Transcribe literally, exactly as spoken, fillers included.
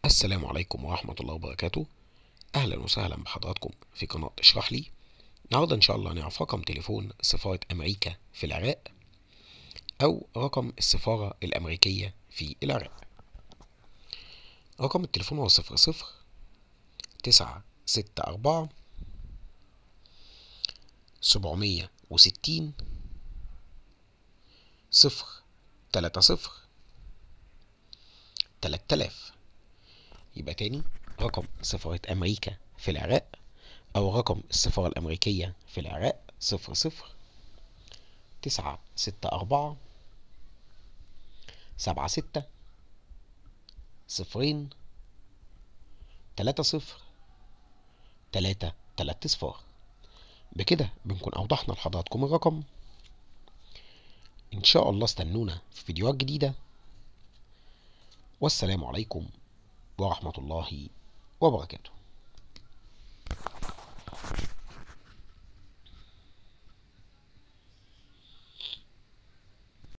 السلام عليكم ورحمة الله وبركاته. أهلا وسهلا بحضراتكم في قناة اشرح لي. النهاردة إن شاء الله هنعرف رقم تليفون سفارة أمريكا في العراق أو رقم السفارة الأمريكية في العراق. رقم التليفون هو صفر صفر تسعة ستة أربعة سبعمية وستين صفر تلاتة صفر تلات آلاف. يبقى تاني، رقم سفارة أمريكا في العراق أو رقم السفارة الأمريكية في العراق صفر صفر تسعة ستة أربعة سبعة ستة صفرين تلاتة صفر تلاتة تلات صفار. بكده بنكون أوضحنا لحضراتكم الرقم. إن شاء الله استنونا في فيديوهات جديدة، والسلام عليكم ورحمة الله وبركاته.